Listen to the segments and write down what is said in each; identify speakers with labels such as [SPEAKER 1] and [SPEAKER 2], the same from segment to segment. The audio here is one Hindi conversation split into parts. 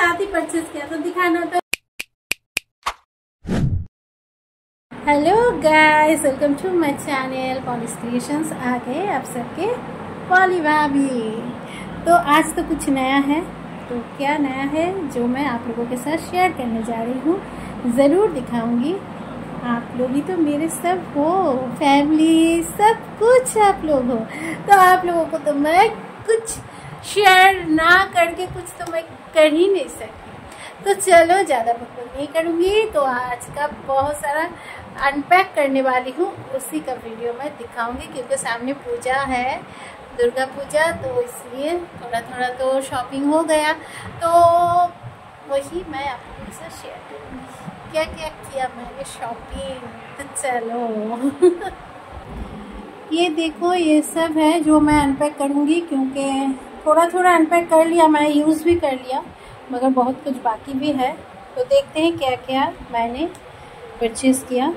[SPEAKER 1] साथ ही परचेज किया, तो दिखाना तो। Hello guys, welcome to my channel Polly's creations. आ गए आप सबके पॉली भाभी। तो आज तो कुछ नया है, तो क्या नया है जो मैं आप लोगों के साथ शेयर करने जा रही हूँ, ज़रूर दिखाऊंगी। आप लोग ही तो मेरे सब हो, फैमिली सब कुछ आप लोग हो, तो आप लोगों को तो मैं कुछ शेयर ना करके कुछ तो मैं कर ही नहीं सकती। तो चलो ज़्यादा बकबक नहीं करूँगी। तो आज का बहुत सारा अनपैक करने वाली हूँ, उसी का वीडियो मैं दिखाऊंगी, क्योंकि सामने पूजा है, दुर्गा पूजा, तो इसलिए थोड़ा थोड़ा तो शॉपिंग हो गया, तो वही मैं आप लोगों के साथ शेयर करूँगी क्या क्या किया मैंने शॉपिंग। तो चलो ये देखो, ये सब है जो मैं अनपैक करूँगी, क्योंकि थोड़ा थोड़ा अनपैक कर लिया, मैं यूज़ भी कर लिया, मगर बहुत कुछ बाकी भी है। तो देखते हैं क्या क्या मैंने परचेज़ किया।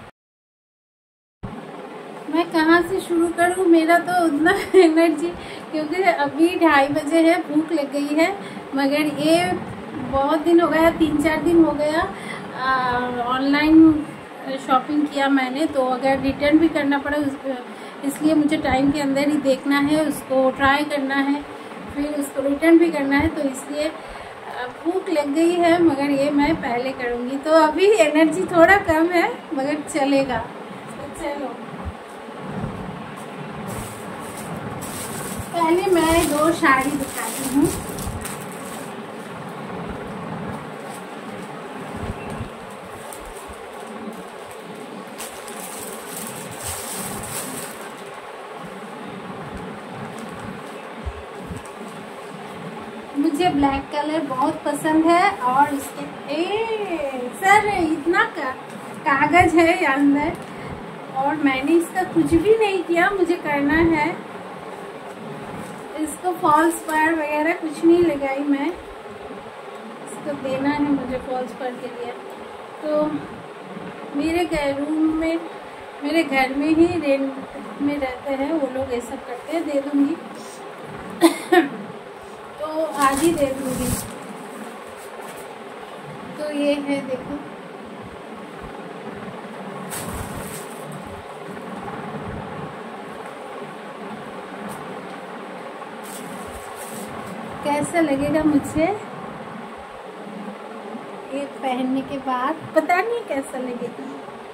[SPEAKER 1] मैं कहाँ से शुरू करूँ, मेरा तो उतना एनर्जी, क्योंकि अभी 2:30 बजे है, भूख लग गई है, मगर ये बहुत दिन हो गया, 3-4 दिन हो गया ऑनलाइन शॉपिंग किया मैंने। तो अगर रिटर्न भी करना पड़ा इसलिए मुझे टाइम के अंदर ही देखना है, उसको ट्राई करना है, फिर उसको रिटर्न भी करना है, तो इसलिए भूख लग गई है, मगर ये मैं पहले करूँगी। तो अभी एनर्जी थोड़ा कम है, मगर चलेगा। तो चलो पहले मैं 2 साड़ी दिखाती हूँ। मुझे ब्लैक कलर बहुत पसंद है, और इसके सर इतना कागज है अंदर, और मैंने इसका कुछ भी नहीं किया, मुझे करना है। इसको फॉल्स पर वगैरह कुछ नहीं लगाई मैं, इसको देना है मुझे फॉल्स पर के लिए। तो मेरे रूम में, मेरे घर में ही रेंट में रहते हैं वो लोग, ये सब करते हैं, दे दूँगी तो आज ही दे दूँगी। तो ये है, देखो कैसा लगेगा मुझे ये पहनने के बाद, पता नहीं कैसा लगेगा।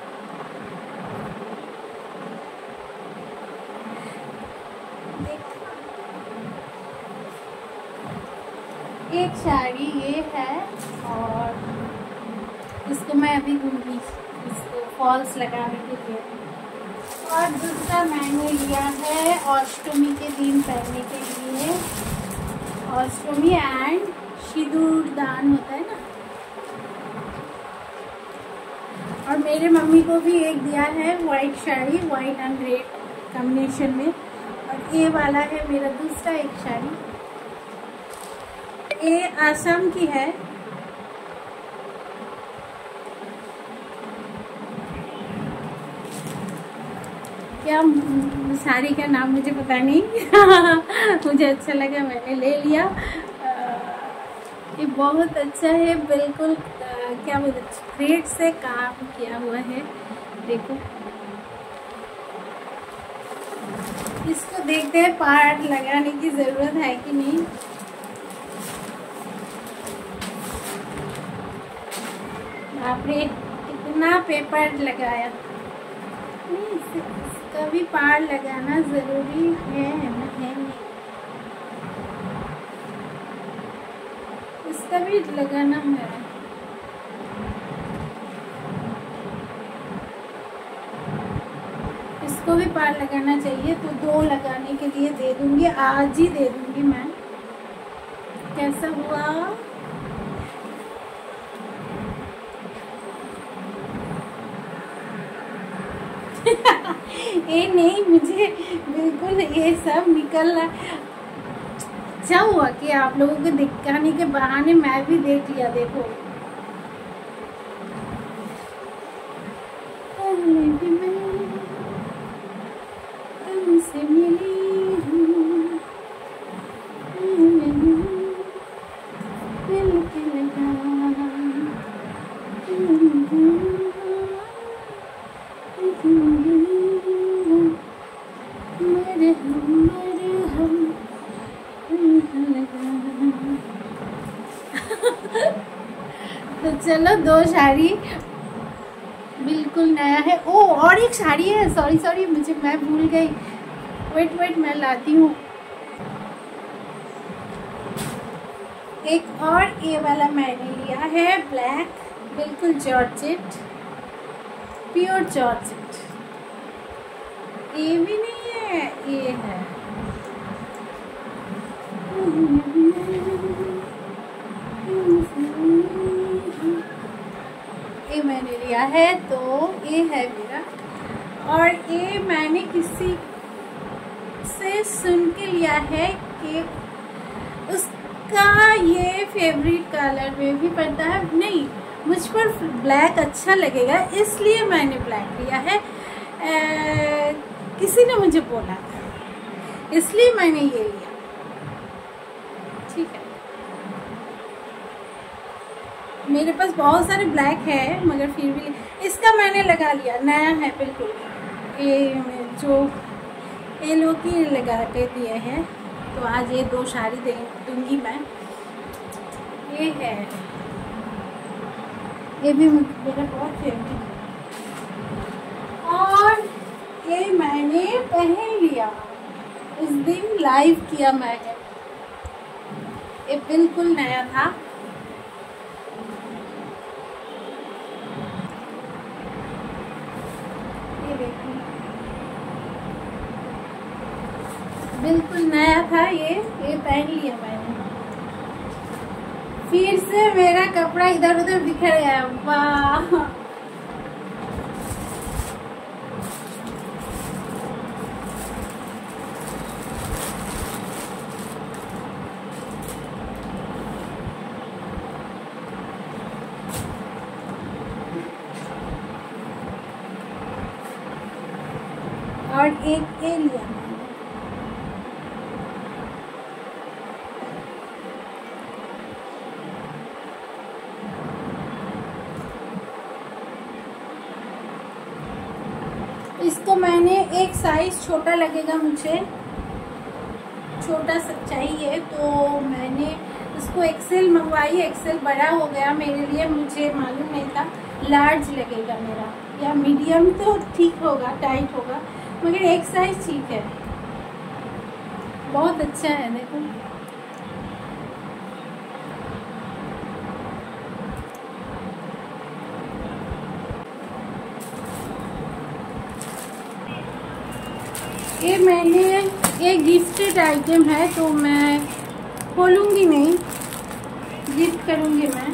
[SPEAKER 1] एक साड़ी ये है, और इसको मैं अभी दूंगी, इसको फॉल्स लगाने के लिए। और दूसरा मैंने लिया है अष्टमी के दिन पहनने के लिए, अष्टमी एंड सिंदूर दान होता है ना। और मेरे मम्मी को भी एक दिया है white sari, white and red combination में, और ये वाला है मेरा दूसरा एक साड़ी, ये असम की है। क्या साड़ी का नाम मुझे पता नहीं मुझे अच्छा लगा, मैंने ले लिया। ये बहुत अच्छा है, बिल्कुल क्या बोलते, थ्रेड से काम किया हुआ है, देखो। इसको देखते हैं पार्ट लगाने की जरूरत है कि नहीं। आपने कितना पेपर लगाया, इसका भी पार लगाना जरूरी है, इसका भी लगाना है। इसको भी पार लगाना चाहिए, तो 2 लगाने के लिए दे दूंगी, आज ही दे दूंगी मैं। कैसा हुआ? ये नहीं, मुझे बिल्कुल ये सब निकल रहा। अच्छा हुआ कि आप लोगों को दिखाने के बहाने मैं भी देख लिया। देखो तुमसे मिली हूँ, मिल के तो चलो 2 साड़ी बिल्कुल नया है। ओ और एक साड़ी है, सॉरी मैं भूल गई। वेट मैं लाती हूँ। एक और ये वाला मैंने लिया है ब्लैक, बिल्कुल जॉर्जेट, प्योर जॉर्जेट। ये भी नहीं है, ये है। ये मैंने लिया है, तो ये है मेरा। और ये मैंने किसी से सुन के लिया है कि उसका ये फेवरेट कलर में भी पड़ता है। नहीं, मुझ पर ब्लैक अच्छा लगेगा, इसलिए मैंने ब्लैक लिया है। किसी ने मुझे बोला था, इसलिए मैंने ये लिया। ठीक है, मेरे पास बहुत सारे ब्लैक है, मगर फिर भी इसका मैंने लगा लिया, नया है बिल्कुल। ये जो ये लोग ही लगा के दिए हैं, तो आज ये 2 साड़ी दूंगी मैं। ये है, ये भी मेरा बहुत फेवरेट है। और ये मैंने पहन लिया, उस दिन लाइव किया मैंने। ये बिल्कुल नया था। ये देखिए, बिल्कुल नया था। ये पहन लिया मैंने। फिर से मेरा कपड़ा इधर उधर बिखर गया। वाह, और एक ये लिया मैंने। इसको मैंने एक साइज छोटा लगेगा, मुझे छोटा चाहिए, तो मैंने उसको एक्सेल मंगवाई। एक्सेल बड़ा हो गया मेरे लिए, मुझे मालूम नहीं था लार्ज लगेगा मेरा, या मीडियम तो ठीक होगा, टाइट होगा, मगर एक साइज ठीक है। बहुत अच्छा है, देखो। ये मैंने, ये गिफ्टेड आइटम है, तो मैं खोलूंगी नहीं, गिफ्ट करूंगी मैं।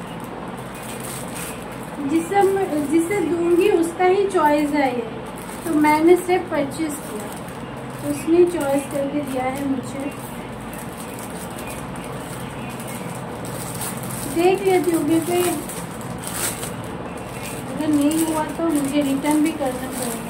[SPEAKER 1] जिसे दूंगी उसका ही चॉइस है ये, तो मैंने सिर्फ परचेज किया, तो उसने चॉइस करके दिया है मुझे। देख लेती हूँ, क्योंकि अगर नहीं हुआ तो मुझे रिटर्न भी करना पड़ेगा।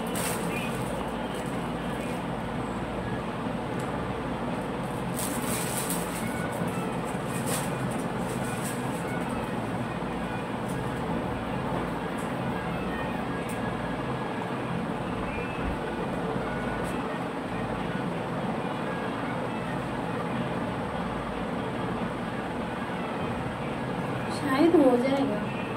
[SPEAKER 1] शायद हो जाएगा।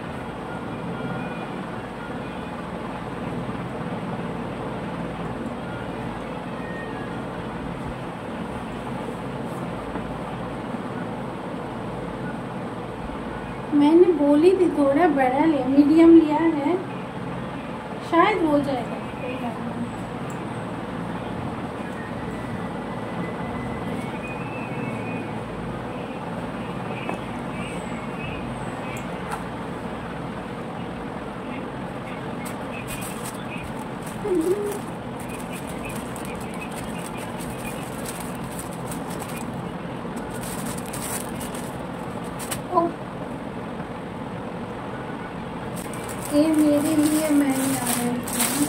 [SPEAKER 1] मैंने बोली थी थोड़ा बड़ा लिया, मीडियम लिया है, शायद हो जाएगा। कोई बात नहीं। ये मेरे लिए मैंने ऑर्डर किया।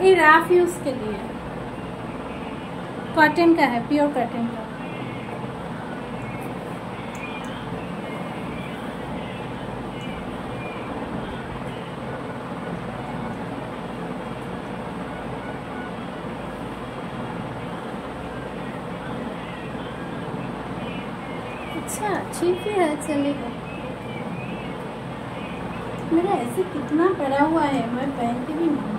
[SPEAKER 1] ये राफ यूज के लिए कॉटन का है, प्योर कॉटन का। अच्छा ठीक है, चलेगा। मेरा ऐसे कितना पड़ा हुआ है, मैं पहनती भी नहीं।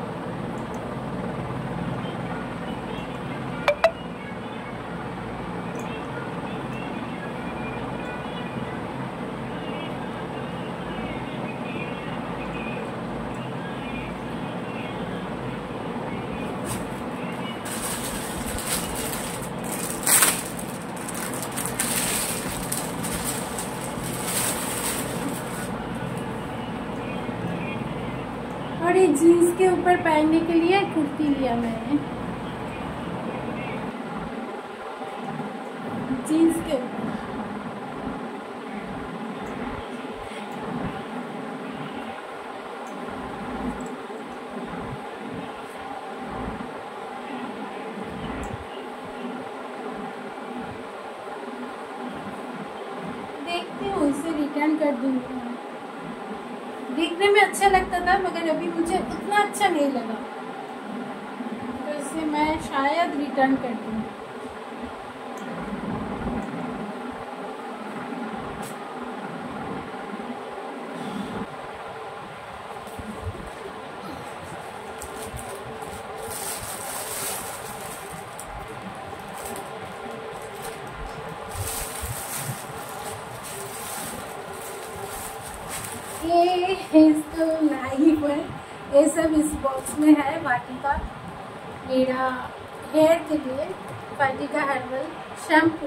[SPEAKER 1] और ये जीन्स के ऊपर पहनने के लिए कुर्ती लिया मैंने, जीन्स के ऊपर। देखती हूँ, इसे रिटर्न कर दूंगी। देखने में अच्छा लगता था मगर अभी मुझे उतना अच्छा नहीं लगा, तो इसे मैं शायद रिटर्न कर दूँ। ये इसको लाइव है, ये सब इस बॉक्स में है। वाटिका मेरा हेयर के लिए, वाटिका हर्बल शैम्पू।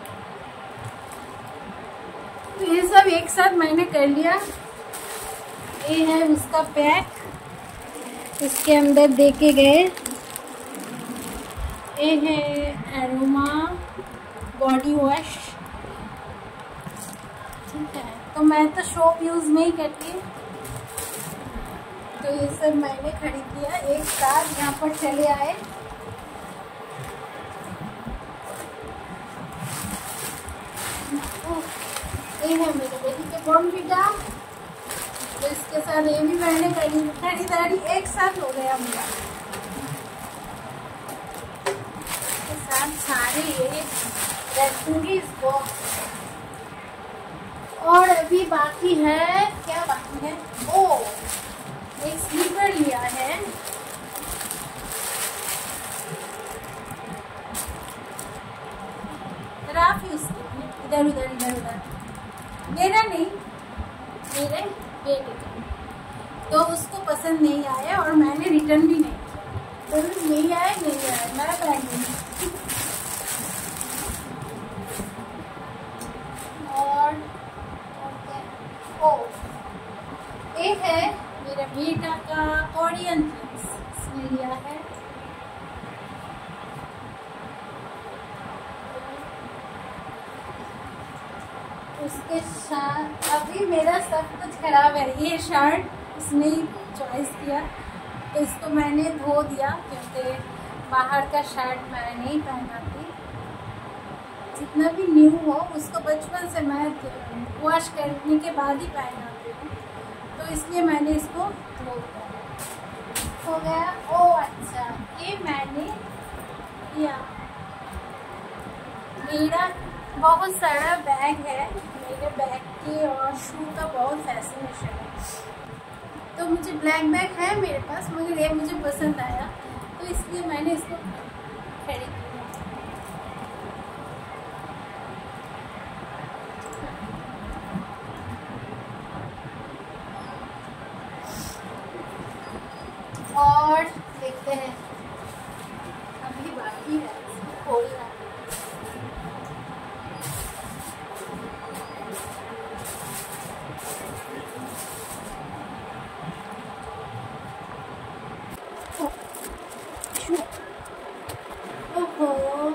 [SPEAKER 1] तो ये सब एक साथ मैंने कर लिया। ये है उसका पैक, इसके अंदर देके गए। ये है एरोमा बॉडी वॉश, ठीक है। तो मैं तो सोप यूज नहीं करती, तो ये सब मैंने खरीद लिया एक साथ, यहाँ पर चले आए। ये है मेरे बेटी के बॉर्नवीटा, तो इसके साथ ये भी मैंने खरीदारी एक साथ हो गया मेरा। इसके साथ सारे ये रखूंगी इस बॉक्स। और अभी बाकी है, क्या बाकी है? ओ, एक स्लीपर लिया है, राफ यूज की, इधर उधर इधर उधर। मेरा नहीं, मेरे बेटे का, तो उसको पसंद नहीं आया और मैंने रिटर्न भी नहीं किया। तो नहीं आया, मैं पहनूंगी। और ये है मेरा बेटा का कोरियन ड्रेस, इसने लिया है। उसके साथ अभी मेरा सब कुछ खराब है। ये शर्ट उसने ही चॉइस किया, तो इसको मैंने धो दिया, क्योंकि बाहर का शर्ट मैं नहीं पहनाती। जितना भी न्यू हो उसको बचपन से मैं वॉश करने के बाद ही पहनाती हूँ, तो इसलिए मैंने इसको धो दिया। हो गया। ओ अच्छा, ये मैंने किया। मेरा बहुत सारा बैग है, मेरे बैग के और शू का बहुत फैसिनेशन है। तो मुझे ब्लैक बैग है मेरे पास, मगर ये मुझे पसंद आया, तो इसलिए मैंने इसको खरीद लिया। और देखते हैं, अभी बाकी है खोलना। ओहो,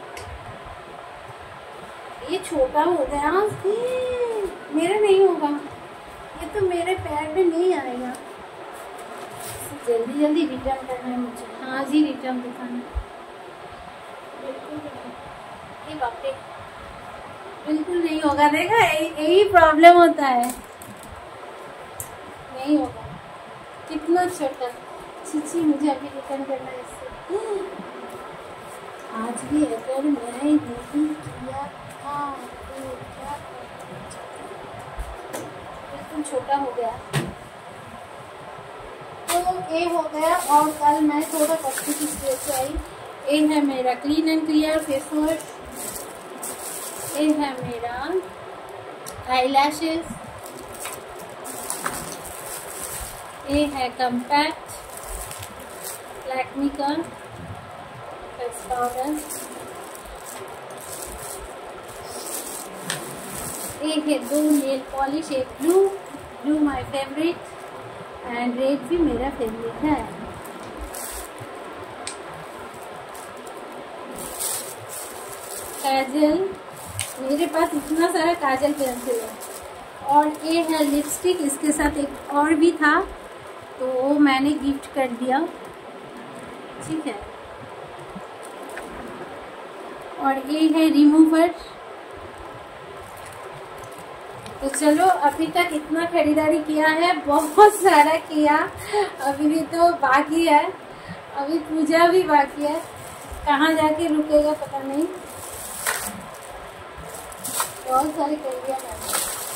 [SPEAKER 1] ये छोटा हो गया, मेरा नहीं होगा, ये तो मेरे पैर में नहीं आएगा। जल्दी जल्दी रिटर्न करना है मुझे। आज ही रिटर्न दिखाना। बिल्कुल नहीं, बाप रे, बिल्कुल नहीं होगा। देखा, यही प्रॉब्लम होता है, नहीं होगा। कितना छोटा, चीची, मुझे अभी रिटर्न करना है इससे। आज भी अगर मैं नहीं किया था तो क्या, बिल्कुल छोटा हो गया। तो ये हो गया। और कल मैं थोड़ा कॉस्मेटिक्स लेके आई। ये है मेरा clean and clear face wash, ये है मेरा आई लैशेस, ये है कम्पैक्ट लैक्मी का फेस पाउडर, ये है 2 नेल पॉलिश, एक blue my favourite and red भी मेरा फेवरेट है। काजल, मेरे पास इतना सारा काजल पेंसिल है। और ये है लिपस्टिक, इसके साथ एक और भी था तो वो मैंने गिफ्ट कर दिया, ठीक है। और ये है रिमूवर। तो चलो, अभी तक इतना खरीदारी किया है, बहुत सारा किया, अभी भी तो बाकी है, अभी पूजा भी बाकी है, कहाँ जाके रुकेगा पता नहीं। बहुत सारी कर दिया मैंने।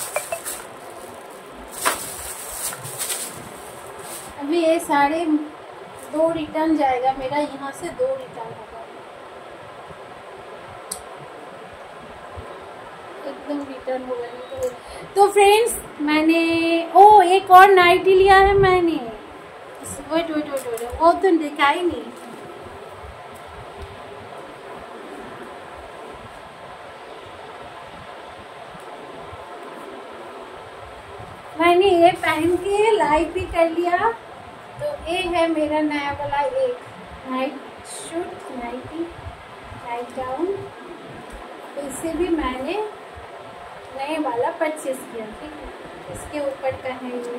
[SPEAKER 1] अभी ये सारे 2 रिटर्न जाएगा मेरा, यहाँ से 2 रिटर्न होगा, एकदम रिटर्न होगा। तो फ्रेंड्स, मैंने एक और नाइटी लिया है मैंने। वेट, वो तो देखा ही नहीं। मैंने ये पहन के लाइव भी कर लिया। तो ये है मेरा नया वाला एक नाइट सूट, नाइट गाउन। तो इसे भी मैंने नए वाला परचेज किया, ठीक है। इसके ऊपर का है ये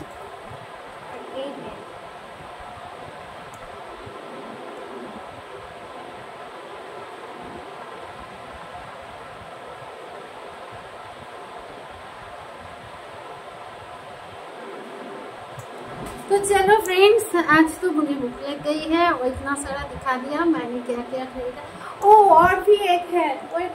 [SPEAKER 1] है। तो चलो फ्रेंड्स, आज तो मुझे भूख लग गई है और इतना सारा दिखा दिया मैंने क्या क्या खरीदा। और भी एक है,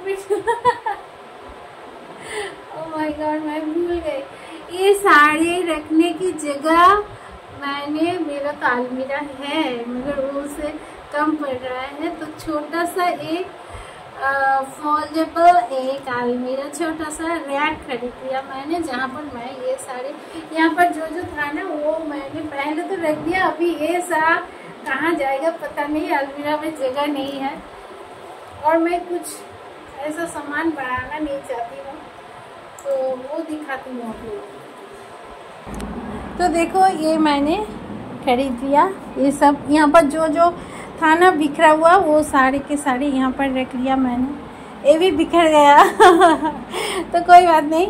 [SPEAKER 1] ओह माय गॉड, मैं भूल गई। ये साड़ी रखने की जगह मैंने, मेरा तो अलमीरा है मगर वो से कम पड़ रहा है, तो छोटा सा एक फोल्डेबल एक अलमीरा, छोटा सा रैक खरीद लिया मैंने, जहाँ पर मैं ये सारे, यहाँ पर जो था ना वो मैंने पहले तो रख दिया। अभी ये सारा कहाँ जाएगा पता नहीं, अलमीरा में जगह नहीं है। और मैं कुछ ऐसा सामान बनाना नहीं चाहती हूँ, तो वो दिखाती हूँ आप लोगों को। तो देखो, ये मैंने खरीद लिया, ये सब यहाँ पर जो था ना बिखरा हुआ, वो सारे के सारे यहाँ पर रख लिया मैंने। ये भी बिखर गया तो कोई बात नहीं,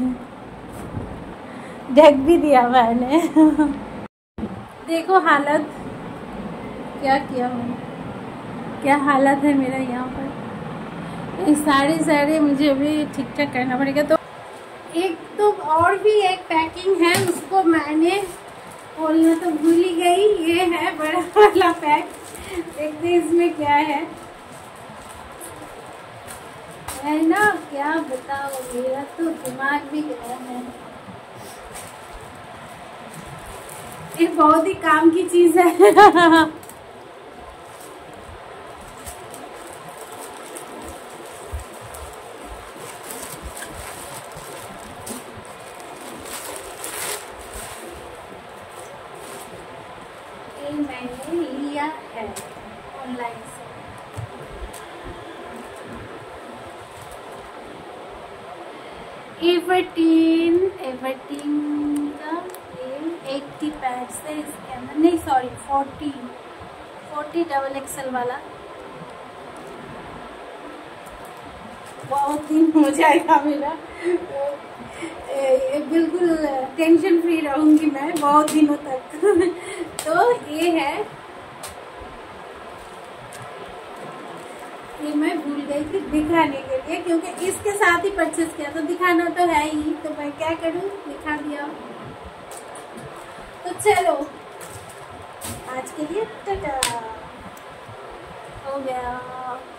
[SPEAKER 1] ढक भी दिया मैंने देखो हालत क्या किया मैंने, क्या हालत है मेरा यहाँ पर। ये सारे मुझे अभी ठीक ठाक करना पड़ेगा। तो एक तो और भी एक पैकिंग है, उसको मैंने खोलना तो भूल ही गई। ये है बड़ा वाला पैक, देखते इसमें क्या है ना, क्या बताओ, मेरा तो दिमाग भी गया है। ये बहुत ही काम की चीज है मैंने लिया है ऑनलाइन से। एवर्टीन का 80 पैड्स है इसके अंदर, नहीं सॉरी 40 डबल एक्सल वाला। बहुत दिन हो जाएगा मेरा, बिल्कुल टेंशन फ्री रहूंगी मैं बहुत दिनों तक तो ये है ये मैं भूल गई थी दिखाने के लिए, क्योंकि इसके साथ ही परचेस किया तो दिखाना तो है ही, तो मैं क्या करूं, दिखा दिया। तो चलो आज के लिए टाटा, हो गया।